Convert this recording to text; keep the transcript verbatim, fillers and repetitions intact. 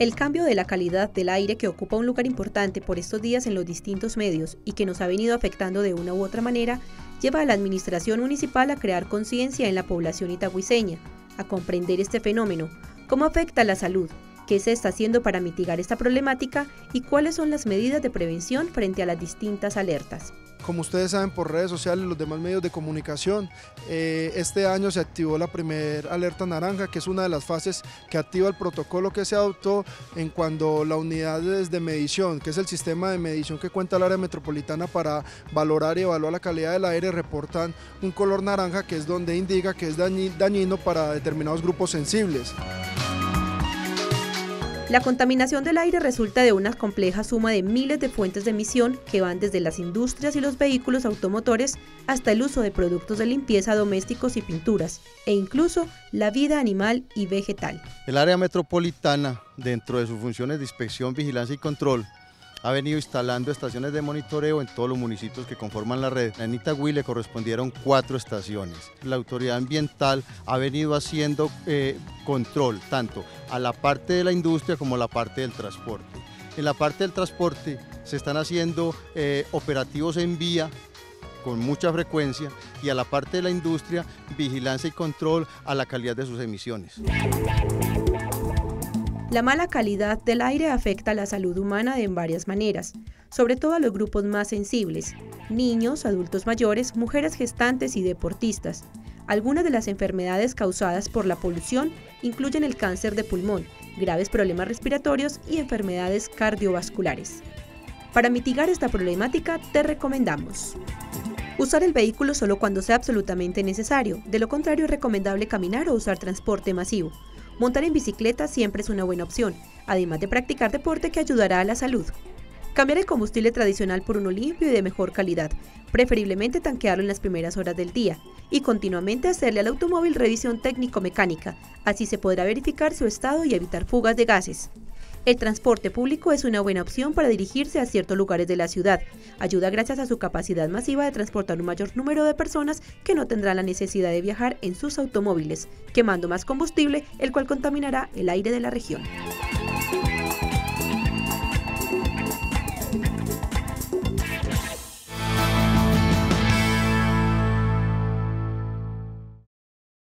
El cambio de la calidad del aire, que ocupa un lugar importante por estos días en los distintos medios y que nos ha venido afectando de una u otra manera, lleva a la administración municipal a crear conciencia en la población itagüiseña, a comprender este fenómeno, cómo afecta a la salud, qué se está haciendo para mitigar esta problemática y cuáles son las medidas de prevención frente a las distintas alertas. Como ustedes saben, por redes sociales y los demás medios de comunicación, eh, este año se activó la primera alerta naranja, que es una de las fases que activa el protocolo que se adoptó en cuando la unidad de medición, que es el sistema de medición que cuenta el área metropolitana para valorar y evaluar la calidad del aire, reportan un color naranja, que es donde indica que es dañino para determinados grupos sensibles. La contaminación del aire resulta de una compleja suma de miles de fuentes de emisión que van desde las industrias y los vehículos automotores hasta el uso de productos de limpieza domésticos y pinturas, e incluso la vida animal y vegetal. El área metropolitana, dentro de sus funciones de inspección, vigilancia y control, ha venido instalando estaciones de monitoreo en todos los municipios que conforman la red. En Itagüí le correspondieron cuatro estaciones. La autoridad ambiental ha venido haciendo eh, control tanto a la parte de la industria como a la parte del transporte. En la parte del transporte se están haciendo eh, operativos en vía con mucha frecuencia, y a la parte de la industria, vigilancia y control a la calidad de sus emisiones. La mala calidad del aire afecta a la salud humana en varias maneras, sobre todo a los grupos más sensibles: niños, adultos mayores, mujeres gestantes y deportistas. Algunas de las enfermedades causadas por la polución incluyen el cáncer de pulmón, graves problemas respiratorios y enfermedades cardiovasculares. Para mitigar esta problemática, te recomendamos usar el vehículo solo cuando sea absolutamente necesario. De lo contrario, es recomendable caminar o usar transporte masivo. Montar en bicicleta siempre es una buena opción, además de practicar deporte que ayudará a la salud. Cambiar el combustible tradicional por uno limpio y de mejor calidad, preferiblemente tanquearlo en las primeras horas del día, y continuamente hacerle al automóvil revisión técnico-mecánica, así se podrá verificar su estado y evitar fugas de gases. El transporte público es una buena opción para dirigirse a ciertos lugares de la ciudad. Ayuda gracias a su capacidad masiva de transportar un mayor número de personas que no tendrán la necesidad de viajar en sus automóviles, quemando más combustible, el cual contaminará el aire de la región.